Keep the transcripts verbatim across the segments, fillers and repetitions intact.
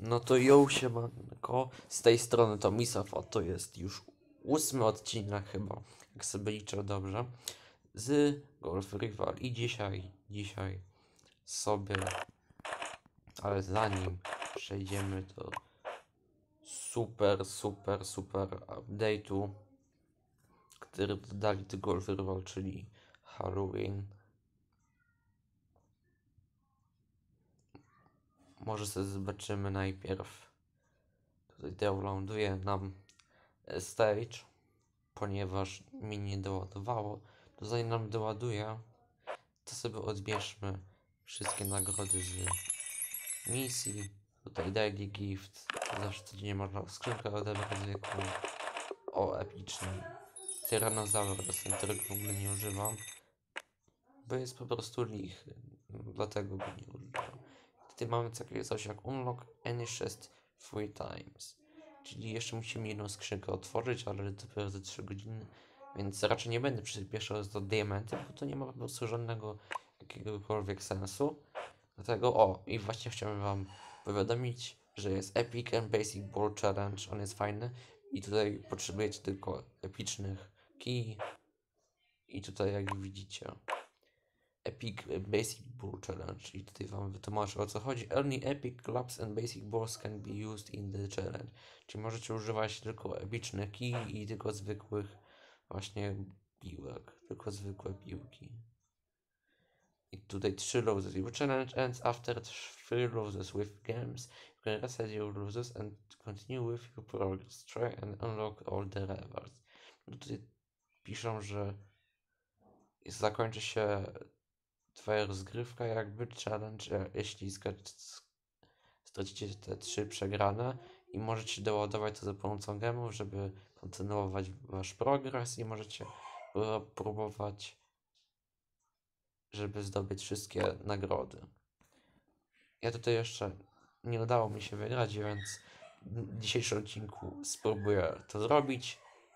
No to ją siemanko, z tej strony to Misaf, a to jest już ósmy odcinek chyba, jak sobie liczę dobrze, z Golf Rival i dzisiaj, dzisiaj sobie, ale zanim przejdziemy do super, super, super update'u, który dodali do Golf Rival, czyli Halloween. Może sobie zobaczymy najpierw. Tutaj downloaduje nam stage, ponieważ mi nie doładowało. To zanim nam doładuje, to sobie odbierzmy wszystkie nagrody z misji. Tutaj daily gift, zawsze codziennie można skrzynkę odebrać zwykłą. O, epicny Tyrannosaurus, którego w ogóle nie używam, bo jest po prostu lichy, dlatego go nie używam. Tutaj mamy takie coś jak unlock any chest three times, czyli jeszcze musimy jedną skrzynkę otworzyć, ale dopiero za trzy godziny, więc raczej nie będę przyspieszał do diamenty, bo to nie ma po prostu żadnego jakiegokolwiek sensu. Dlatego, o, i właśnie chciałem wam powiadomić, że jest Epic and Basic Ball Challenge, on jest fajny i tutaj potrzebujecie tylko epycznych key i tutaj jak widzicie Epic Basic Ball Challenge i tutaj wam wytłumaczę, o co chodzi. Only Epic Clubs and Basic Balls can be used in the challenge. Czyli możecie używać tylko epicnych key i tylko zwykłych właśnie piłek, tylko zwykłe piłki. I tutaj trzy losses. Your challenge ends after three losses with games. You can reset your losses and continue with your progress. Try and unlock all the rewards. No tutaj piszą, że zakończy się twoja rozgrywka jakby challenge, jeśli stracicie te trzy przegrane i możecie doładować to za pomocą gemów, żeby kontynuować wasz progres i możecie próbować, żeby zdobyć wszystkie nagrody. Ja tutaj jeszcze nie udało mi się wygrać, więc w dzisiejszym odcinku spróbuję to zrobić.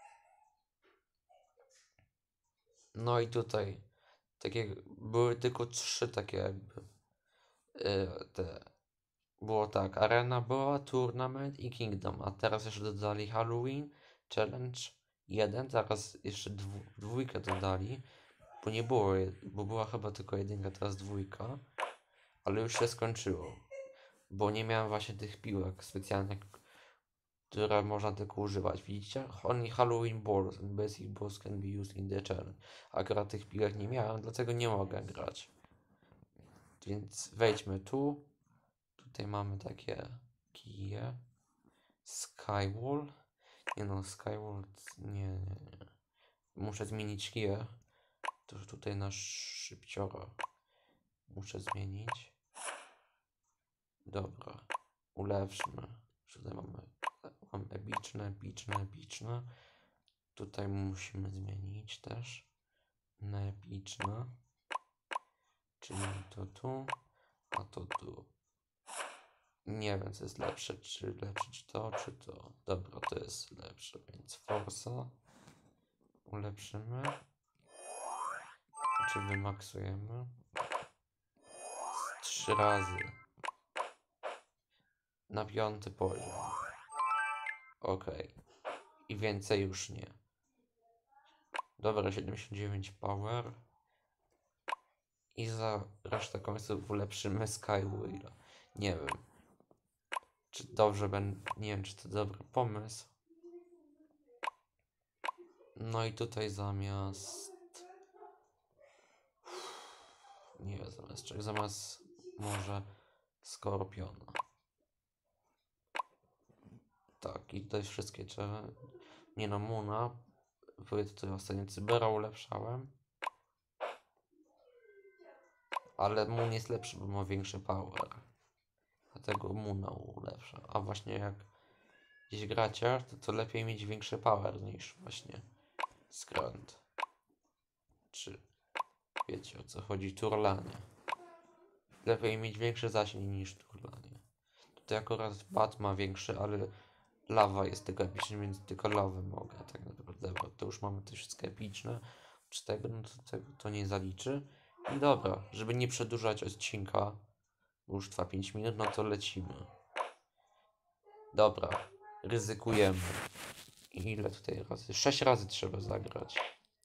No i tutaj takie były tylko trzy takie jakby yy, te było tak, Arena była, Tournament i Kingdom, a teraz jeszcze dodali Halloween, Challenge jeden, teraz jeszcze dwu, dwójkę dodali, bo nie było, bo była chyba tylko jedynka, teraz dwójka, ale już się skończyło, bo nie miałem właśnie tych piłek specjalnych, które można tylko używać, widzicie? Only Halloween balls and basic balls can be used in the challenge. Akurat tych piłek nie miałem, dlatego nie mogę grać. Więc wejdźmy tu. Tutaj mamy takie kije. Skywall. Nie no, Skywall. Nie, nie, nie. Muszę zmienić kije. To już tutaj na szybciora. Muszę zmienić. Dobra. Ulepszmy. Tutaj mamy, mamy epiczne, epiczne, epiczne. Tutaj musimy zmienić też na epiczne. Czyli to tu, a to tu. Nie wiem, co jest lepsze, czy lepsze, czy to, czy to. Dobra, to jest lepsze, więc Forsa ulepszymy. Czy wymaksujemy? Trzy razy. Na piąty poziom. Ok. I więcej już nie. Dobra, siedemdziesiąt dziewięć power. I za resztę końców ulepszymy Skywheela. Nie wiem. Czy dobrze będę... Nie wiem, czy to dobry pomysł. No i tutaj zamiast... Nie wiem, zamiast czego? Zamiast może Skorpiona. Tak, i tutaj wszystkie drzewa. Nie no, Muna. Były tutaj ostatnio Cybera ulepszałem. Ale Moon jest lepszy, bo ma większy power. Dlatego Moona ulepsza. A właśnie jak gdzieś gracie, to, to lepiej mieć większy power niż właśnie skręt. Czy wiecie, o co chodzi? Turlanie. Lepiej mieć większy zasięg niż turlanie. Tutaj akurat Bat ma większy, ale lawa jest tylko epicna, więc tylko lawę mogę tak naprawdę, bo to już mamy te wszystkie epicne. Przy tego, no to tego to nie zaliczy. I dobra, żeby nie przedłużać odcinka, bo już trwa pięć minut, no to lecimy. Dobra, ryzykujemy. I ile tutaj razy? Sześć razy trzeba zagrać.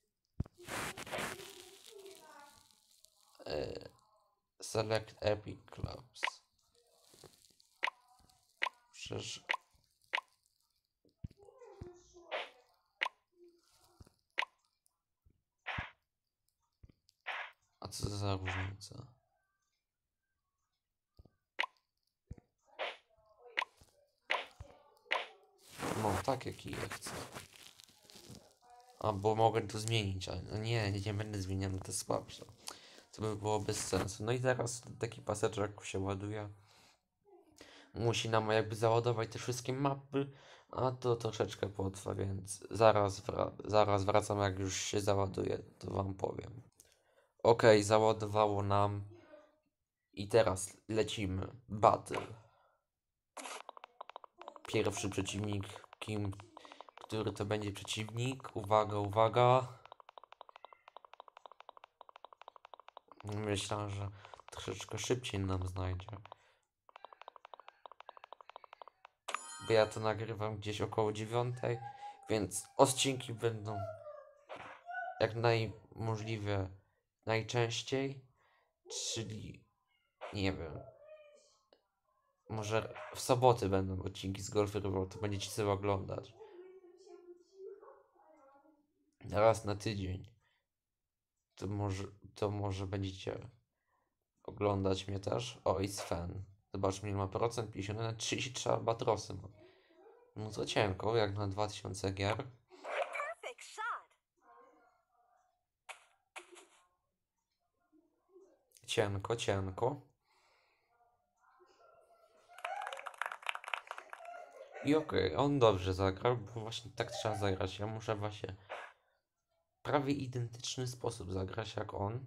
E, select Epic Clubs. Przecież... A co za różnica? No, tak jak ja chcę. A, bo mogę to zmienić, ale no nie, nie, nie będę zmieniał, to jest słabsze. To by było bez sensu. No i teraz taki paseczek się ładuje. Musi nam jakby załadować te wszystkie mapy, a to troszeczkę potrwa, więc zaraz, wra zaraz wracam, jak już się załaduje, to wam powiem. Ok, załadowało nam i teraz lecimy. Battle. Pierwszy przeciwnik, kim, który to będzie przeciwnik? Uwaga, uwaga. Myślę, że troszeczkę szybciej nam znajdzie. Bo ja to nagrywam gdzieś około dziewiątej, więc odcinki będą jak najmożliwie najczęściej, czyli nie wiem, może w soboty będą odcinki z Golf River, to będziecie sobie oglądać. Raz na tydzień. To może, to może będziecie oglądać mnie też. O, it's fan. Zobaczmy, ile ma procent. pięćdziesiąt jeden, trzydzieści trzy albatrosy ma. No to cienko, jak na dwa tysiące gier. Cienko, cienko. I okej, okay, on dobrze zagrał, bo właśnie tak trzeba zagrać. Ja muszę właśnie prawie identyczny sposób zagrać jak on.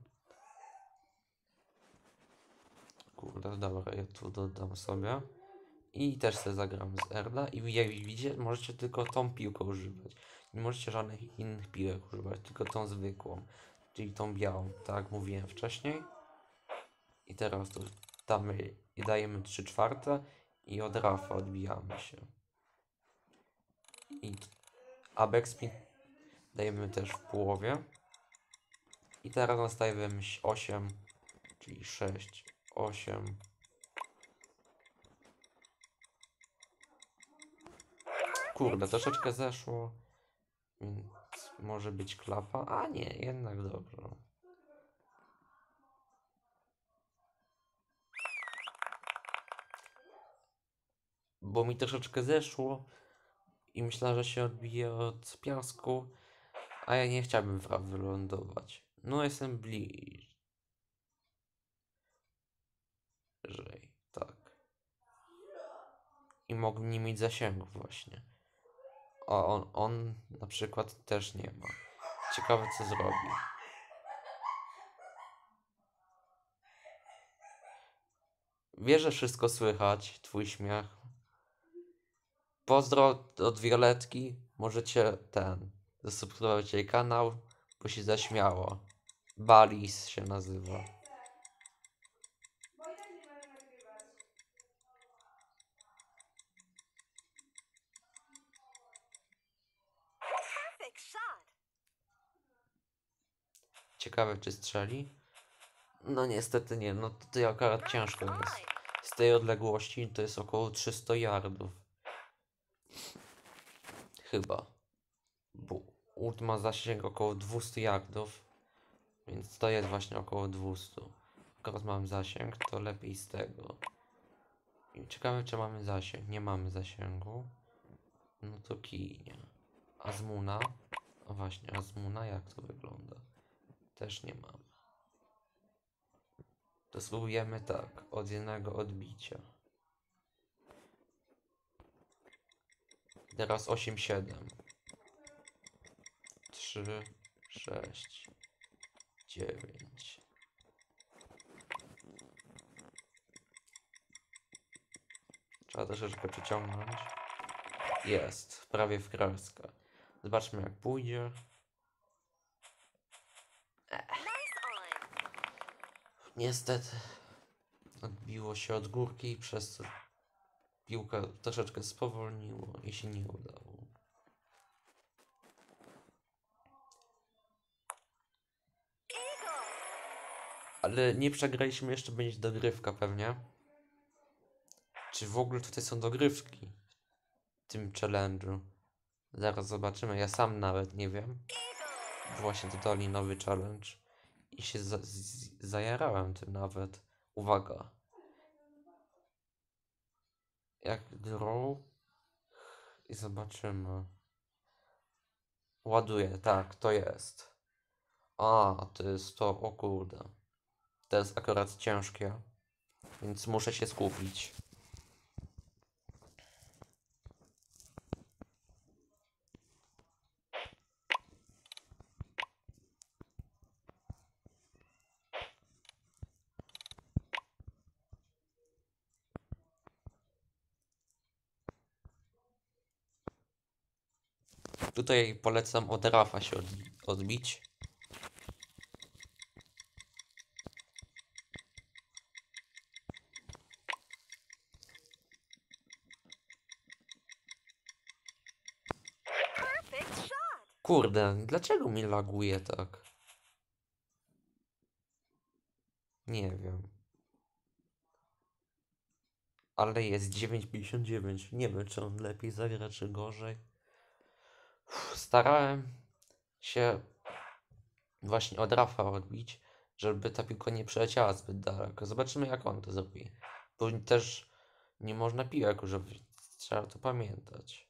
Kurde, dobra, ja tu dodam sobie. I też sobie zagram z Erla. I jak widzicie, możecie tylko tą piłkę używać. Nie możecie żadnych innych piłek używać, tylko tą zwykłą. Czyli tą białą, tak jak mówiłem wcześniej. I teraz tu damy i dajemy trzy czwarte i od Rafa odbijamy się. I a backspin dajemy też w połowie. I teraz nastawiamy osiem, czyli sześć, osiem. Kurde, troszeczkę zeszło, więc może być klapa. A nie, jednak dobrze. Bo mi troszeczkę zeszło i myślę, że się odbije od piasku, a ja nie chciałbym wylądować. No jestem bliżej, tak. I mogę nie mieć zasięgu właśnie. A on, on na przykład też nie ma. Ciekawe co zrobi. Wie, że wszystko słychać, twój śmiech. Pozdro od Violetki. Możecie ten, zasubskrybować jej kanał, bo się zaśmiało. Balis się nazywa. Ciekawe czy strzeli? No niestety nie, no tutaj akurat ciężko jest. Z tej odległości to jest około trzysta yardów. Chyba. Bo ult ma zasięg około dwieście yardów. Więc to jest właśnie około dwieście. Akurat mam zasięg, to lepiej z tego. I ciekawe czy mamy zasięg. Nie mamy zasięgu. No to kinie. Azmuna. No właśnie, Azmuna jak to wygląda? Też nie mamy. To spróbujemy tak, od jednego odbicia. Teraz osiem, siedem. trzy, sześć, dziewięć. Trzeba troszeczkę przyciągnąć. Jest, prawie w kreskę. Zobaczmy jak pójdzie. Niestety odbiło się od górki i przez to piłka troszeczkę spowolniło i się nie udało. Ale nie przegraliśmy, jeszcze będzie dogrywka pewnie. Czy w ogóle tutaj są dogrywki w tym challenge'u? Zaraz zobaczymy, ja sam nawet nie wiem. Właśnie dodali nowy challenge i się za z zajarałem tym nawet. Uwaga. Jak draw i zobaczymy. Ładuję, tak, to jest. A, to jest to, o kurde. To jest akurat ciężkie, więc muszę się skupić. Tutaj polecam od Rafa się odbi odbić. Kurde, dlaczego mi laguje tak? Nie wiem. Ale jest dziewięć pięćdziesiąt dziewięć. Nie wiem, czy on lepiej zagra, czy gorzej. Uff, starałem się właśnie od Rafa odbić, żeby ta piłka nie przeleciała zbyt daleko. Zobaczymy, jak on to zrobi. Bo też nie można piłek używać. Trzeba to pamiętać.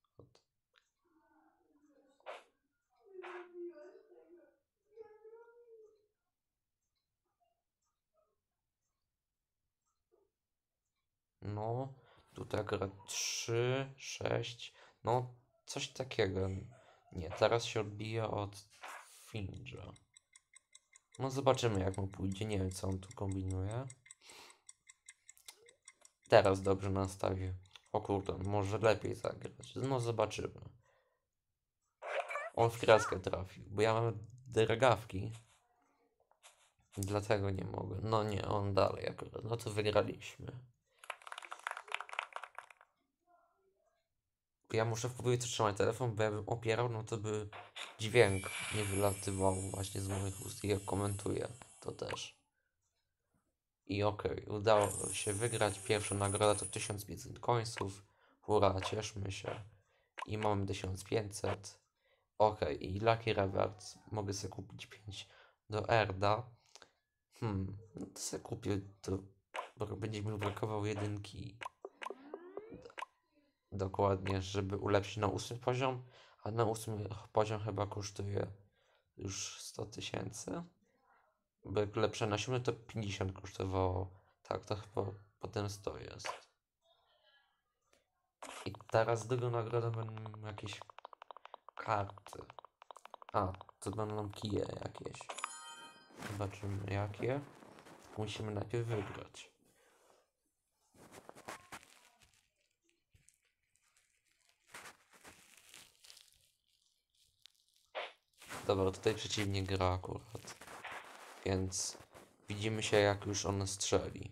No, tutaj akurat trzy, sześć, no coś takiego. Nie, teraz się odbija od Finja. No zobaczymy, jak mu pójdzie. Nie wiem, co on tu kombinuje. Teraz dobrze nastawię. O kurde, może lepiej zagrać. No zobaczymy. On w kreskę trafił, bo ja mam drgawki. Dlatego nie mogę. No nie, on dalej akurat. No to wygraliśmy. Ja muszę w powietrzu trzymać telefon, bo jakbym opierał, no to by dźwięk nie wylatywał właśnie z moich ust i jak komentuję, to też. I okej, okay, udało się wygrać. Pierwsza nagroda to tysiąc pięćset końców. Hurra, cieszmy się. I mam tysiąc pięćset. Okej, okay, i Lucky Rewards. Mogę sobie kupić pięć do Erda. Hmm, no to sobie kupię to, bo będzie mi brakowało jedynki. Dokładnie, żeby ulepszyć na ósmy poziom, a na ósmy poziom chyba kosztuje już sto tysięcy. Bo jak lepsze na siódmy to pięćdziesiąt kosztowało. Tak, to chyba potem sto jest. I teraz drugą nagrodą będą jakieś karty. A, to będą kije jakieś. Zobaczymy jakie. Musimy najpierw wygrać. Dobra, tutaj przeciwnik gra akurat. Więc widzimy się, jak już on strzeli.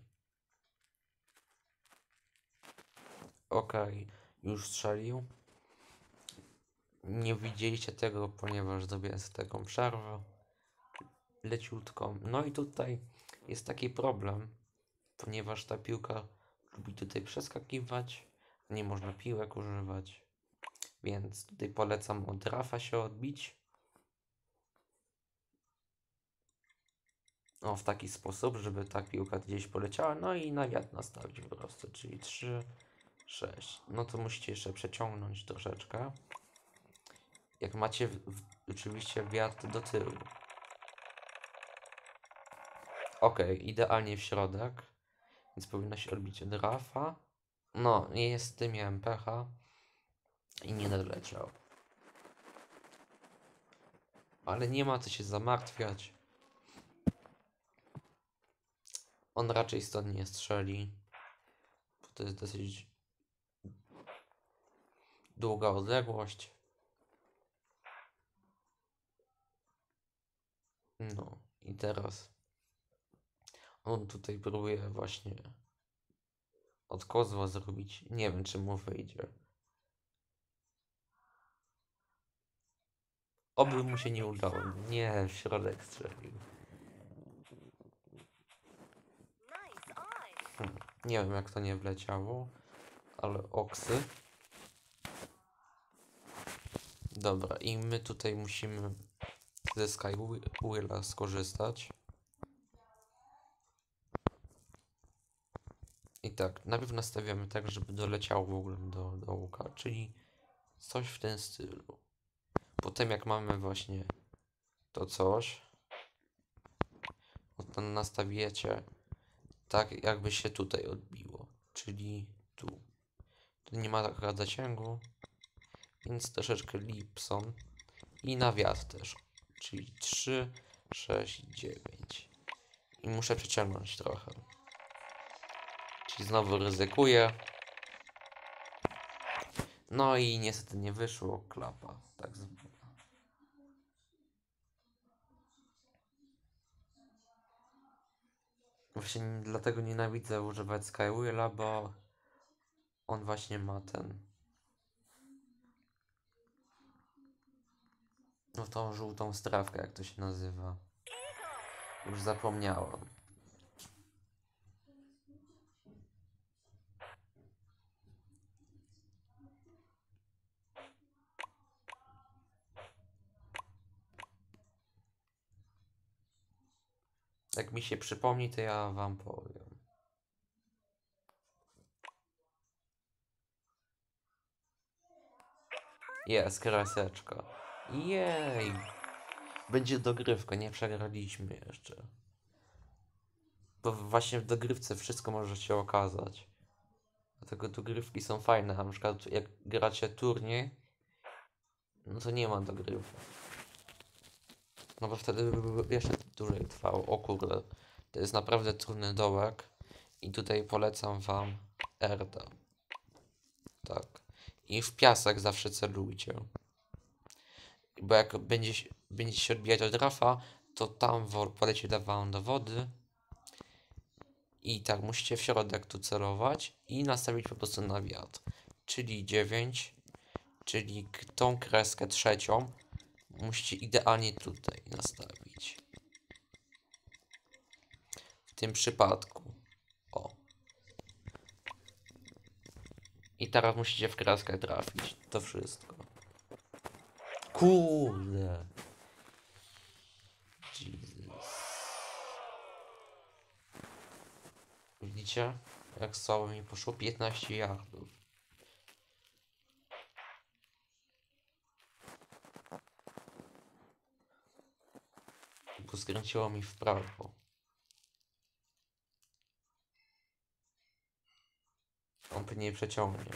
Okej, okay, już strzelił. Nie widzieliście tego, ponieważ zrobiłem z taką przerwę leciutką. No i tutaj jest taki problem, ponieważ ta piłka lubi tutaj przeskakiwać, nie można piłek używać, więc tutaj polecam od Rafa się odbić. O, w taki sposób, żeby ta piłka gdzieś poleciała, no i na wiatr nastawić po prostu, czyli trzy, sześć. No to musicie jeszcze przeciągnąć troszeczkę. Jak macie w, w, oczywiście wiatr do tyłu. Ok, idealnie w środek, więc powinno się odbić od Rafa. No, niestety miałem pecha i nie doleciał. Ale nie ma co się zamartwiać. On raczej stąd nie strzeli, bo to jest dosyć długa odległość. No i teraz on tutaj próbuje właśnie od kozła zrobić. Nie wiem, czy mu wyjdzie. Oby mu się nie udało. Nie, w środek strzelił. Hmm. Nie wiem, jak to nie wleciało, ale oksy. Dobra, i my tutaj musimy ze Skywilla skorzystać. I tak, najpierw nastawiamy tak, żeby doleciało w ogóle do, do łuka, czyli coś w tym stylu. Potem jak mamy właśnie to coś, to nastawiacie tak, jakby się tutaj odbiło, czyli tu. Tu nie ma tak zasięgu, więc troszeczkę lipson i na wiatr też, czyli trzy, sześć, dziewięć. I muszę przeciągnąć trochę. Czyli znowu ryzykuję. No i niestety nie wyszło, klapa tak zwana. Właśnie dlatego nienawidzę używać Skywilla, bo on właśnie ma ten... No tą żółtą strawkę, jak to się nazywa. Już zapomniałem. Jak mi się przypomni, to ja wam powiem. Jest, kreseczka. Jej! Będzie dogrywka, nie przegraliśmy jeszcze. Bo właśnie w dogrywce wszystko może się okazać. Dlatego dogrywki są fajne, na przykład jak gracie turniej, no to nie ma dogrywki. No bo wtedy by jeszcze dłużej trwało. O kurde, to jest naprawdę trudny dołek. I tutaj polecam wam Erda. Tak. I w piasek zawsze celujcie. Bo jak będzie, się- będzie się odbijać od rafa, to tam poleci wam do wody. I tak, musicie w środek tu celować i nastawić po prostu na wiatr. Czyli dziewięć, czyli tą kreskę trzecią musicie idealnie tutaj nastawić. W tym przypadku. O. I teraz musicie w kreskę trafić. To wszystko. Kurde. Jesus. Widzicie? Jak słabo mi poszło? piętnaście yardów. Bo skręciło mi w prawo. On pewnie przeciągnie.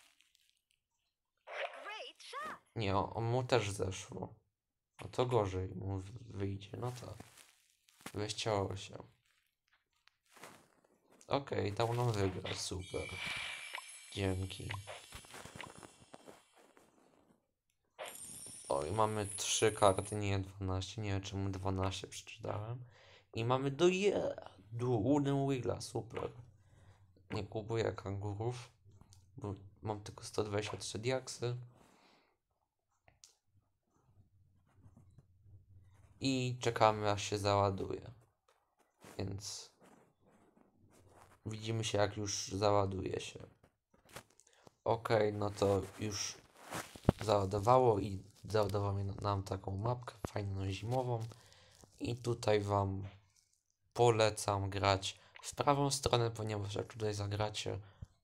Nie, on, on mu też zeszło. No to gorzej mu wyjdzie. No tak. dwieście osiem. Okej, okay, dał nam wygrać. Super. Dzięki. Oj, mamy trzy karty, nie dwanaście. Nie wiem, czemu dwanaście przeczytałem. I mamy do jedu. Wooden Wigla, super. Nie kupuję kangurów, bo mam tylko sto dwadzieścia trzy diaksy. I czekamy, aż się załaduje. Więc widzimy się, jak już załaduje się. Ok, no to już załadowało i załadowało nam taką mapkę fajną zimową. I tutaj wam polecam grać w prawą stronę, ponieważ jak tutaj zagracie,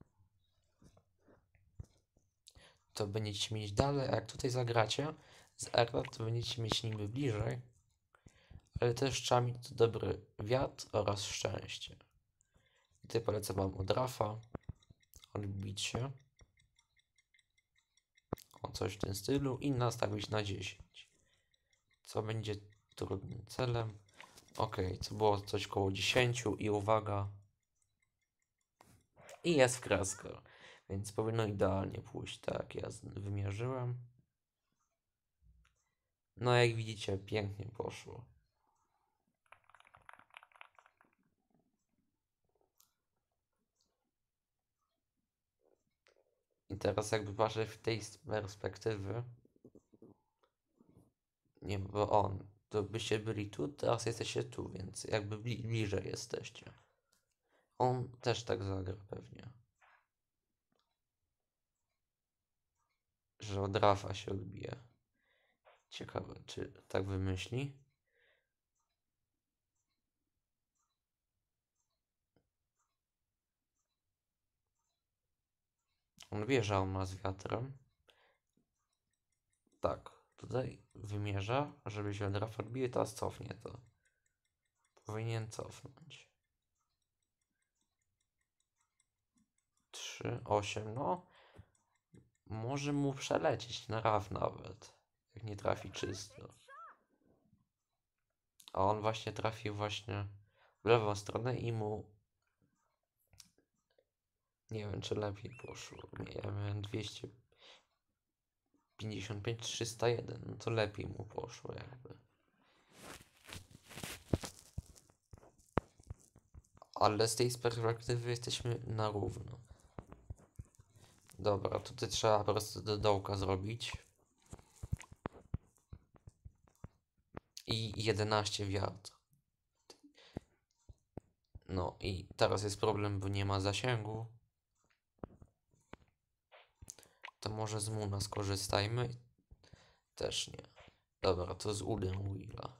to będziecie mieć dalej, a jak tutaj zagracie z R, to będziecie mieć niby bliżej, ale też trzeba mieć dobry wiatr oraz szczęście. I tutaj polecam wam od rafa odbić się o coś w tym stylu i nastawić na dziesięć, co będzie trudnym celem. Ok, to było coś koło dziesięć i uwaga, i jest w kreskę, więc powinno idealnie pójść, tak ja wymierzyłem. No jak widzicie, pięknie poszło. I teraz jakby patrzę w tej perspektywy, nie, bo on, to byście byli tu, teraz jesteście tu, więc jakby bli bliżej jesteście. On też tak zagra pewnie. Że od Rafa się odbije. Ciekawe, czy tak wymyśli? On wie, że on ma z wiatrem. Tak, tutaj wymierza, żeby się od Rafa odbije, teraz cofnie to. Powinien cofnąć. trzy, osiem, no. Może mu przelecieć na Raf nawet. Jak nie trafi czysto. A on właśnie trafił właśnie w lewą stronę i mu... Nie wiem, czy lepiej poszło. Nie, ja miałem dwieście pięćdziesiąt pięć, trzysta jeden. No to lepiej mu poszło jakby. Ale z tej perspektywy jesteśmy na równo. Dobra, tutaj trzeba po prostu do dołka zrobić. I jedenaście wiatr. No i teraz jest problem, bo nie ma zasięgu. To może z Muna skorzystajmy? Też nie. Dobra, to z Uden Willa.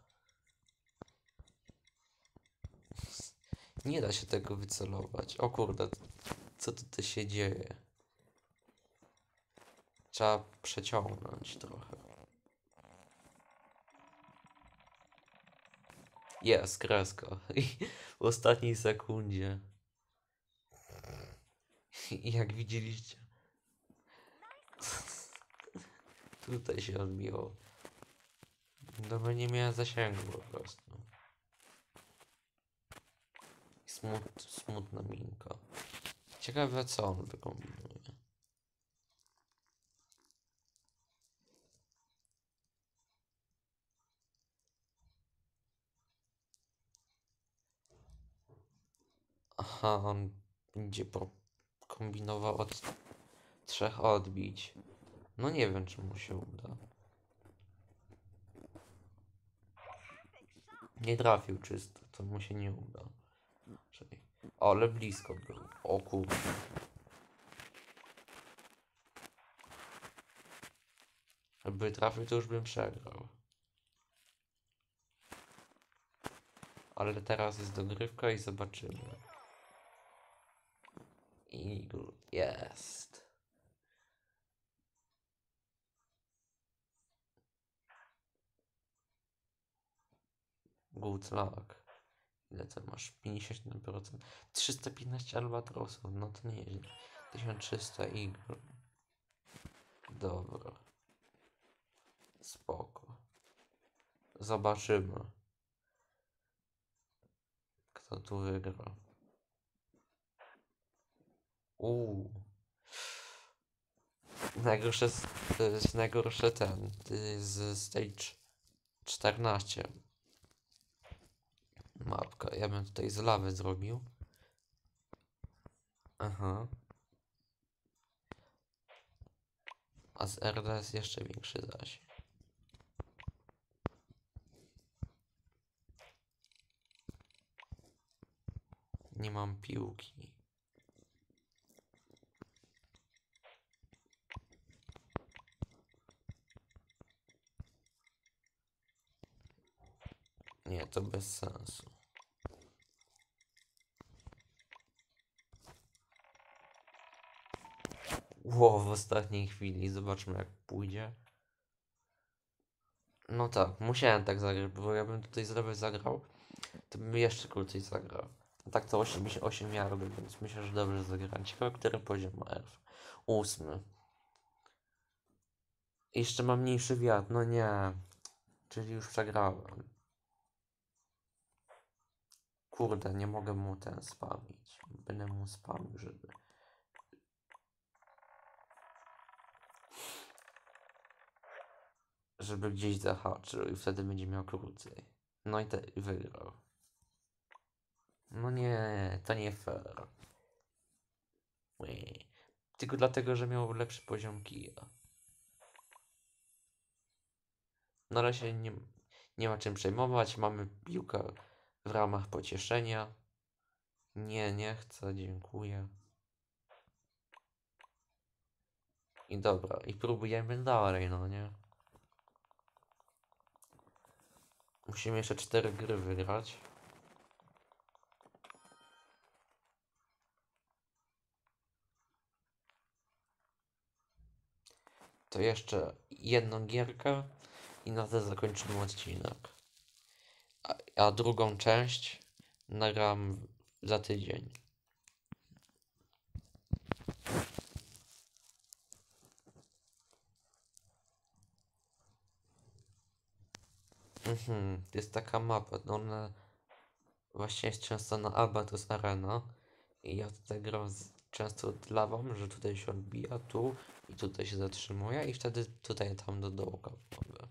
Nie da się tego wycelować. O kurde, co tutaj się dzieje? Trzeba przeciągnąć trochę. Jest, kreska. I w ostatniej sekundzie. I jak widzieliście. Tutaj się odbiło. No bo nie miałem zasięgu po prostu. Smut, smutna minka. Ciekawe co on wykombinuje. Aha, on będzie kombinował od trzech odbić. No nie wiem, czy mu się uda. Nie trafił czysto, to mu się nie uda. Czyli... O, ale blisko był. O kurde. Jakby trafił, to już bym przegrał. Ale teraz jest dogrywka i zobaczymy. Eagle jest. Good luck. Ile to masz? pięćdziesiąt jeden procent. trzysta piętnaście albatrosów. No to nieźle. tysiąc trzysta Eagle. Dobra. Spoko. Zobaczymy. Kto tu wygra? Uuu. Najgorsze, to jest najgorsze ten. Z stage czternaście. Mapka. Ja bym tutaj z lawy zrobił. Aha. A z R D jest jeszcze większy zasięg. Nie mam piłki. Nie, to bez sensu. Ło, w ostatniej chwili. Zobaczmy jak pójdzie. No tak, musiałem tak zagrać, bo ja bym tutaj zdrowie zagrał, to bym jeszcze krócej zagrał. A tak to osiemdziesiąt osiem yardów, więc myślę, że dobrze zagrałem. Ciekawe, który poziom ma Elf. Ósmy. Jeszcze mam mniejszy wiatr, no nie. Czyli już przegrałem. Kurde, nie mogę mu ten spamić. Będę mu spamił, żeby... Żeby gdzieś zahaczył i wtedy będzie miał krócej. No i, te, i wygrał. No nie, to nie fair. Ui. Tylko dlatego, że miał lepszy poziom kija. Na razie nie, nie ma czym przejmować. Mamy piłkę w ramach pocieszenia. Nie, nie chcę, dziękuję. I dobra, i próbujemy dalej, no nie? Musimy jeszcze cztery gry wygrać. To jeszcze jedną gierkę i na to zakończymy odcinek. A, a drugą część nagram za tydzień. Mhm, to jest taka mapa, no ona właśnie jest często na Albatros Arena i ja tutaj gram z, często od lawą, że tutaj się odbija, tu i tutaj się zatrzymuje i wtedy tutaj tam do dołka mogę.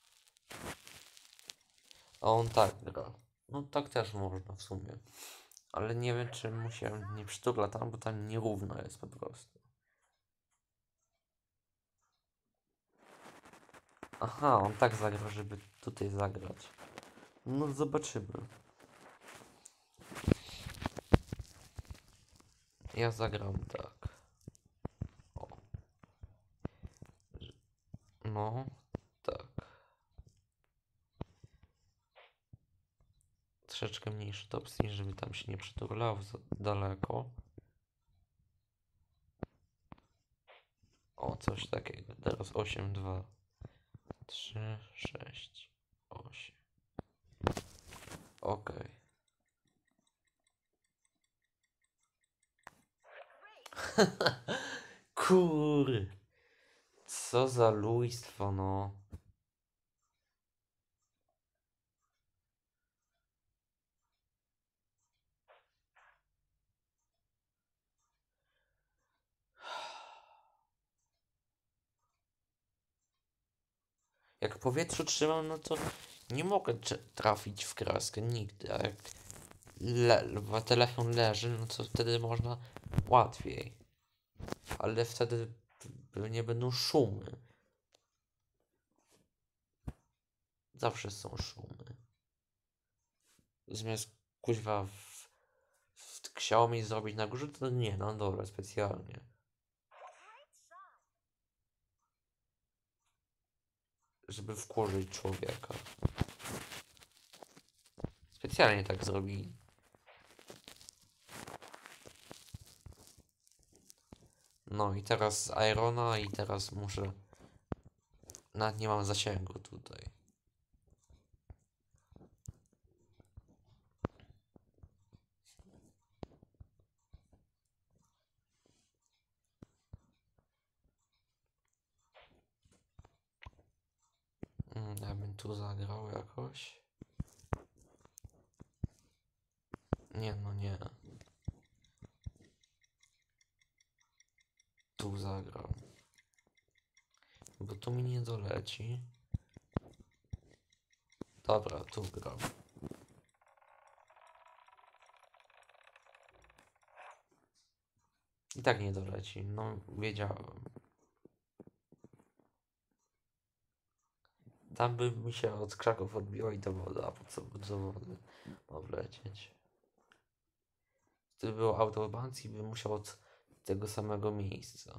A on tak gra. No tak też można w sumie. Ale nie wiem, czy mu się nie przytula tam, bo tam nierówno jest po prostu. Aha, on tak zagra, żeby tutaj zagrać. No zobaczymy. Ja zagram tak. O. No, tak. Troszeczkę mniejszy topsy, żeby tam się nie przyturlał za daleko. O, coś takiego. Teraz osiem, dwa, trzy, sześć, osiem. Okej. Kur. Co za lujstwo, no. Jak w powietrzu trzymam, no to nie mogę trafić w kraskę nigdy, a jak le telefon leży, no to wtedy można łatwiej. Ale wtedy nie będą szumy. Zawsze są szumy. Zamiast kuźwa w, w Xiaomi zrobić na górze, to nie, no dobra, specjalnie. Żeby wkurzyć człowieka. Specjalnie tak zrobili. No i teraz z Irona i teraz muszę... Nawet nie mam zasięgu tutaj. Mm, ja bym tu zagrał jakoś. Nie, no nie. Tu zagrał. Bo tu mi nie doleci. Dobra, tu gram. I tak nie doleci. No, wiedziałem. Tam by mi się od krzaków odbiło i do wody, a po co do wody ma wlecieć? Gdyby było autobancji, by musiał od tego samego miejsca.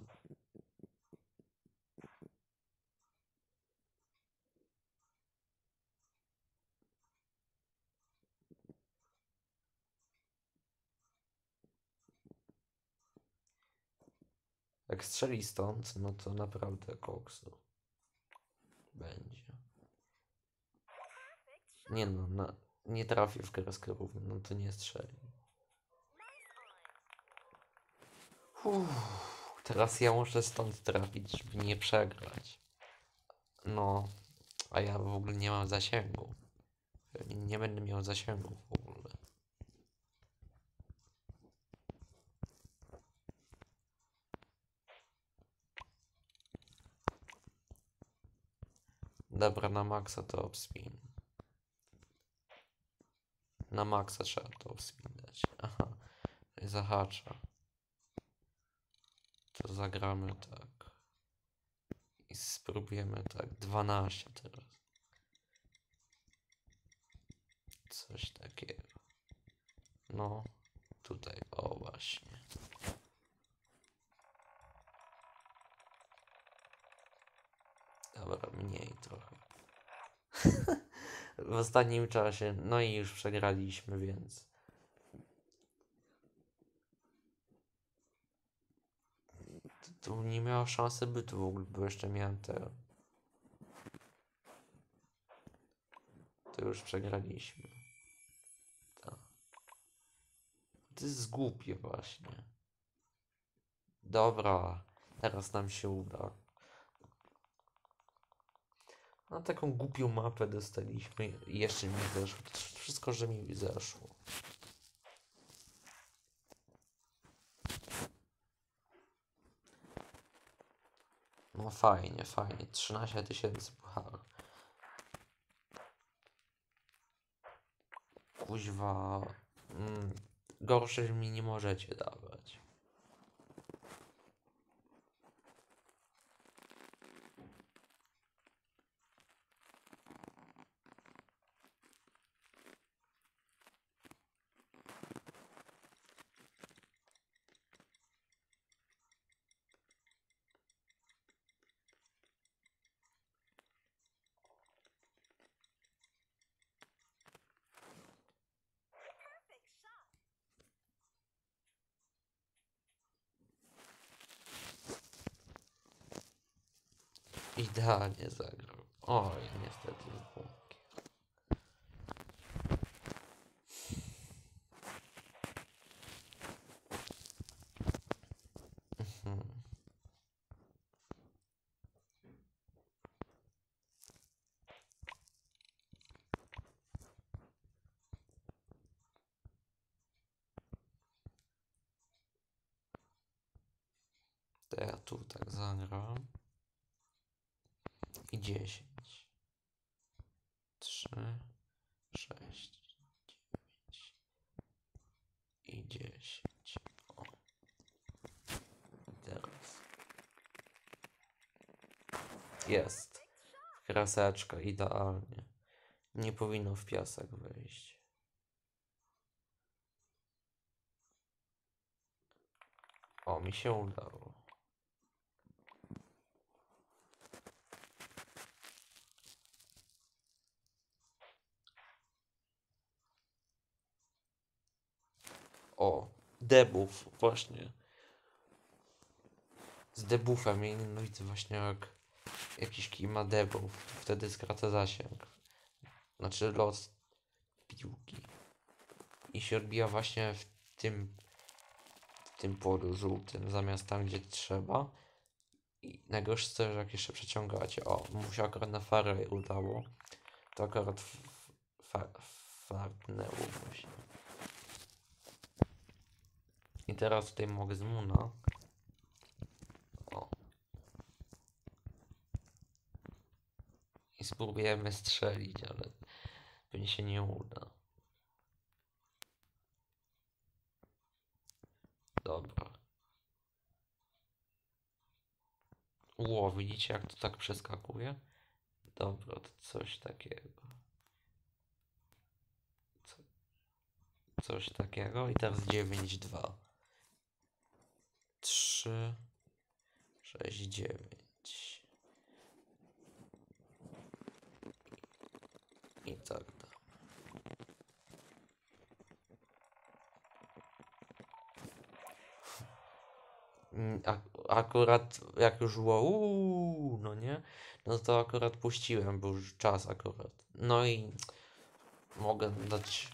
Jak strzeli stąd, no to naprawdę koksu będzie. Nie no, na, nie trafię w kreskę równą, no to nie strzeli. Uff, teraz ja muszę stąd trafić, żeby nie przegrać. No, a ja w ogóle nie mam zasięgu. Nie będę miał zasięgu w ogóle. Dobra, na maksa to spin. Na maksa trzeba to spin dać. Aha, zahacza. To zagramy tak. I spróbujemy tak. dwanaście teraz. Coś takiego. No, tutaj, o właśnie. Dobra, mniej trochę. W ostatnim czasie, no i już przegraliśmy, więc... Tu nie miało szansy bytu w ogóle, bo jeszcze miałem te... To już przegraliśmy. Tak. To jest głupie właśnie. Dobra, teraz nam się uda. No taką głupią mapę dostaliśmy i jeszcze mi zeszło. To wszystko, że mi zeszło. No fajnie, fajnie. trzynaście tysięcy pucharów. Kuźwa. Mm, gorsze mi nie możecie dawać. Idealnie zagrał. Oj, niestety punkt. Mhm. To ja tu tak zagram. I dziesięć. trzy, sześć, dziewięć i dziesięć. O. I teraz. Jest. Kraseczka, idealnie. Nie powinno w piasek wejść. O, mi się udało. O, debuff, właśnie. Z debuffem, ja nienawidzę właśnie jak jakiś kij ma debuff, wtedy skraca zasięg. Znaczy los piłki. I się odbija właśnie w tym w tym polu żółtym, zamiast tam, gdzie trzeba. I najgorsze to, że jak jeszcze przeciągacie. O, mu się akurat na farę udało. To akurat fa fartnęło właśnie. I teraz tutaj mogę z Muna. O. I spróbujemy strzelić, ale pewnie się nie uda. Dobra. Ło, widzicie jak to tak przeskakuje? Dobra, to coś takiego. Co, coś takiego i teraz dziewięć dwa. trzy, sześć, dziewięć. I tak dalej. Ak akurat jak już było uuu, no nie? No to akurat puściłem, bo już czas akurat. No i mogę dać...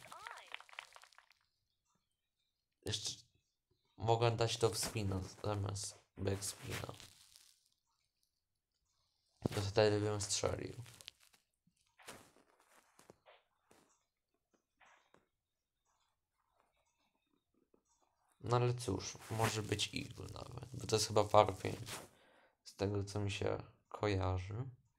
Jeszcze... Mogę dać to w spina zamiast back spina. To wtedy bym strzelił. No ale cóż, może być eagle nawet, bo to jest chyba par pięć. Z tego co mi się kojarzy.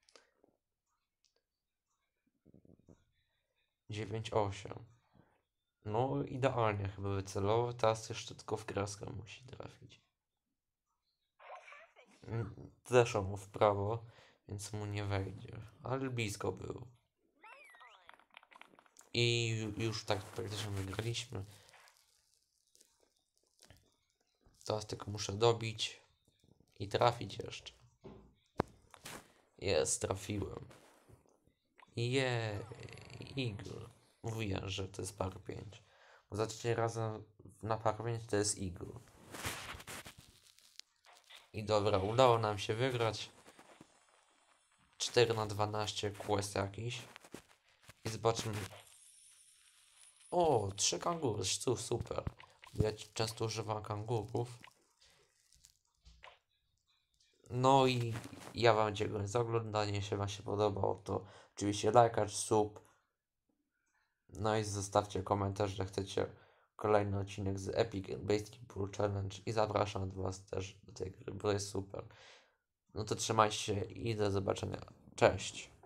dziewięć osiem. No idealnie chyba wycelował, teraz jeszcze tylko w kreskę musi trafić. Mm, Zeszło mu w prawo, więc mu nie wejdzie. Ale blisko był. I już tak praktycznie wygraliśmy. Teraz tylko muszę dobić i trafić jeszcze. Jest, trafiłem. Jej, Eagle. Mówiłem, że to jest par pięć. Bo za trzecim razem na par pięć to jest Eagle. I dobra, udało nam się wygrać. cztery na dwanaście quest jakiś. I zobaczmy. O, trzy kangury, su- super. Ja często używam kangurów. No i ja wam dziękuję za oglądanie. Jeśli wam się podobało, to oczywiście lajkacz, sub. No i zostawcie komentarz, że chcecie kolejny odcinek z Epic Basketball Challenge i zapraszam was też do tej gry, bo jest super. No to trzymajcie się i do zobaczenia. Cześć!